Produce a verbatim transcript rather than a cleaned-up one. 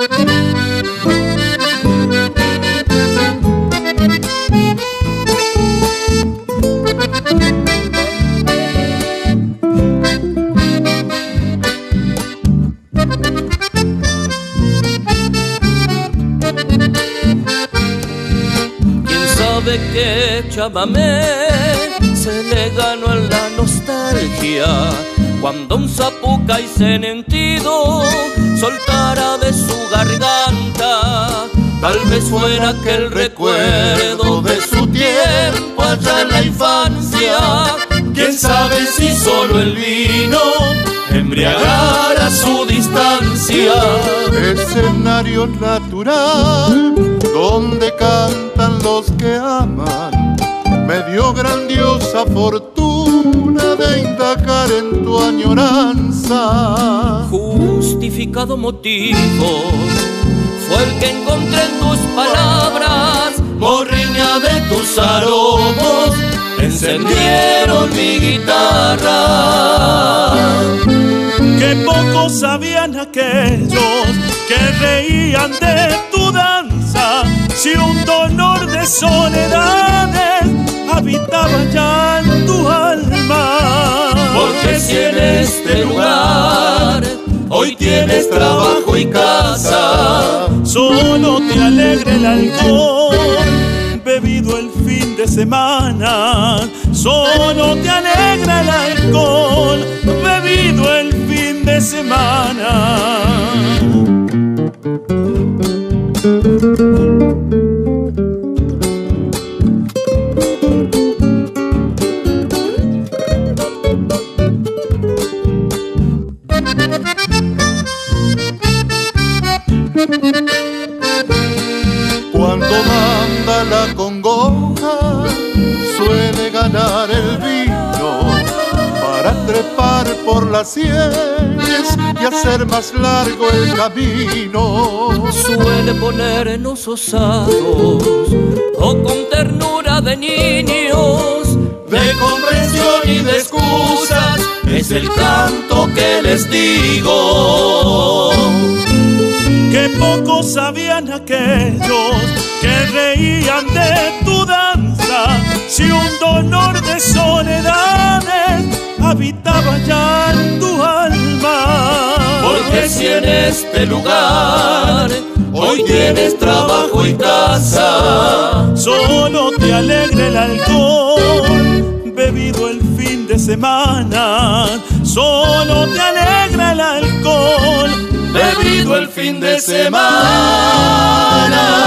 Que chamamé se le ganó en la nostalgia cuando un zapucay sentido soltara de su garganta. Tal vez fuera aquel recuerdo de su tiempo allá en la infancia. Quién sabe si solo el vino embriagara su distancia. Escenario natural donde cantan los que aman, me dio grandiosa fortuna de indagar en tu añoranza. Justificado motivo fue el que encontré en tus palabras, morriña de tus aromos encendieron mi guitarra. Que pocos sabían aquellos que reían de tu danza, si un dolor de soledades habitaba ya en tu alma. Porque si en este lugar hoy tienes trabajo y casa, solo te alegra el alcohol bebido el fin de semana. Solo te alegra el alcohol bebido el fin de semana. Cuando manda la congoja suele ganar el vino para trepar por las sienes y hacer más largo el camino. Suele ponernos osados o con ternura de niños, de comprensión y de excusas, es el canto que les digo. Que pocos sabían aquellos que reían de tu danza, si un dolor de soledades habitaba ya en tu alma. Porque si en este lugar hoy tienes trabajo y casa, solo te alegra el alcohol bebido el fin de semana. Solo te alegra el alcohol bebido el fin de semana.